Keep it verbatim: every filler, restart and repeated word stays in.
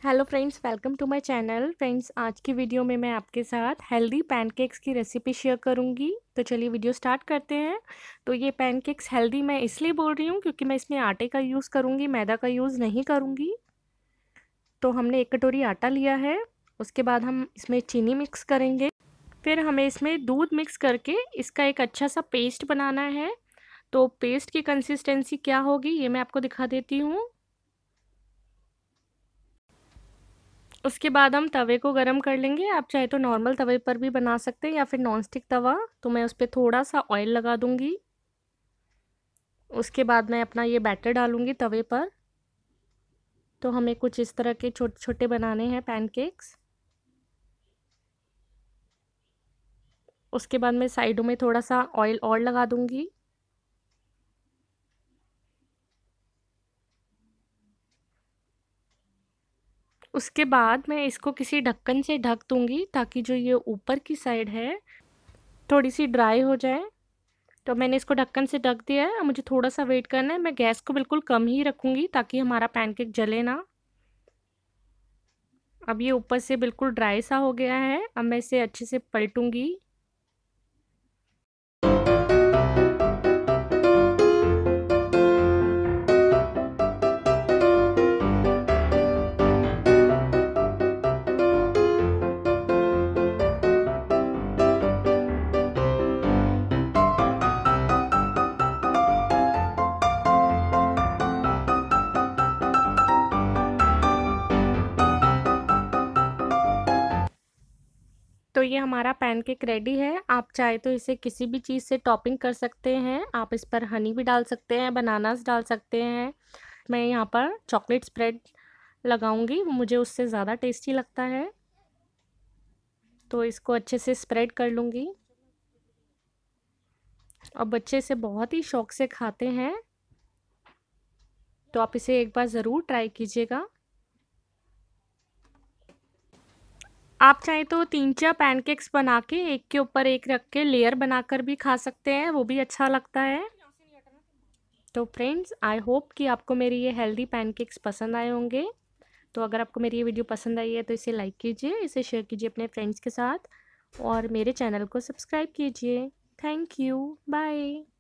Hello friends, welcome to my channel. Friends, आज की video में मैं आपके साथ हेल्दी पैनकेक्स की रेसिपी शेयर करूंगी। तो चलिए वीडियो स्टार्ट करते हैं। तो ये पैनकेक्स हेल्दी मैं इसलिए बोल रही हूँ क्योंकि मैं इसमें आटे का यूज़ करूँगी, मैदा का यूज़ नहीं करूँगी। तो हमने एक कटोरी आटा लिया है। उसके बाद हम इसमें चीनी मिक्स करेंगे। फिर हमें इसमें दूध मिक्स करके इसका एक अच्छा सा पेस्ट बनाना है। तो पेस्ट की कंसिस्टेंसी क्या होगी ये मैं आपको दिखा देती हूँ। उसके बाद हम तवे को गरम कर लेंगे। आप चाहे तो नॉर्मल तवे पर भी बना सकते हैं या फिर नॉन स्टिक तवा। तो मैं उस पर थोड़ा सा ऑयल लगा दूंगी। उसके बाद मैं अपना ये बैटर डालूंगी तवे पर। तो हमें कुछ इस तरह के छोटे छोटे बनाने हैं पैनकेक्स। उसके बाद मैं साइडों में थोड़ा सा ऑयल और लगा दूंगी। उसके बाद मैं इसको किसी ढक्कन से ढक दूंगी ताकि जो ये ऊपर की साइड है थोड़ी सी ड्राई हो जाए। तो मैंने इसको ढक्कन से ढक दिया है। अब मुझे थोड़ा सा वेट करना है। मैं गैस को बिल्कुल कम ही रखूँगी ताकि हमारा पैनकेक जले ना। अब ये ऊपर से बिल्कुल ड्राई सा हो गया है। अब मैं इसे अच्छे से पलटूंगी। तो ये हमारा पैनकेक रेडी है। आप चाहे तो इसे किसी भी चीज़ से टॉपिंग कर सकते हैं। आप इस पर हनी भी डाल सकते हैं, बनानास डाल सकते हैं। मैं यहाँ पर चॉकलेट स्प्रेड लगाऊंगी, मुझे उससे ज़्यादा टेस्टी लगता है। तो इसको अच्छे से स्प्रेड कर लूँगी। और बच्चे इसे बहुत ही शौक से खाते हैं। तो आप इसे एक बार ज़रूर ट्राई कीजिएगा। आप चाहे तो तीन चार पैनकेक्स बना के एक के ऊपर एक रख के लेयर बनाकर भी खा सकते हैं, वो भी अच्छा लगता है। तो फ्रेंड्स, आई होप कि आपको मेरी ये हेल्दी पैनकेक्स पसंद आए होंगे। तो अगर आपको मेरी ये वीडियो पसंद आई है तो इसे लाइक कीजिए, इसे शेयर कीजिए अपने फ्रेंड्स के साथ और मेरे चैनल को सब्सक्राइब कीजिए। Thank you, bye.